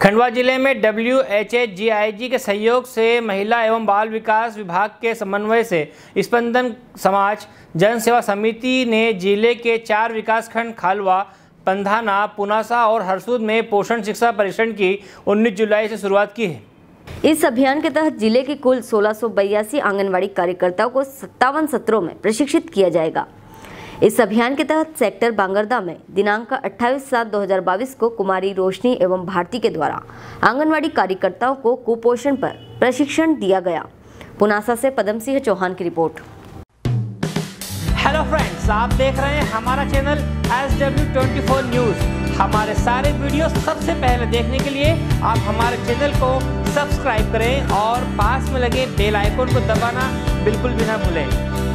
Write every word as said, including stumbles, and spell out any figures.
खंडवा जिले में W H H G I G के सहयोग से महिला एवं बाल विकास विभाग के समन्वय से स्पंदन समाज जन सेवा समिति ने जिले के चार विकासखंड खालवा, पंधाना, पुनासा और हरसूद में पोषण शिक्षा परीक्षण की उन्नीस जुलाई से शुरुआत की है। इस अभियान के तहत जिले के कुल सोलह सौ बयासी आंगनवाड़ी कार्यकर्ताओं को सत्तावन सत्रों में प्रशिक्षित किया जाएगा। इस अभियान के तहत सेक्टर बांगरदा में दिनांक अट्ठाईस सात दो हज़ार बाईस को कुमारी रोशनी एवं भारती के द्वारा आंगनवाड़ी कार्यकर्ताओं को कुपोषण पर प्रशिक्षण दिया गया। पुनासा से पदम सिंह चौहान की रिपोर्ट। हेलो फ्रेंड्स, आप देख रहे हैं हमारा channel S W twenty four news. हमारे सारे वीडियो सबसे पहले देखने के लिए आप हमारे चैनल को सब्सक्राइब करें और पास में लगे बेल आइकन को दबाना बिल्कुल भी ना भूलें।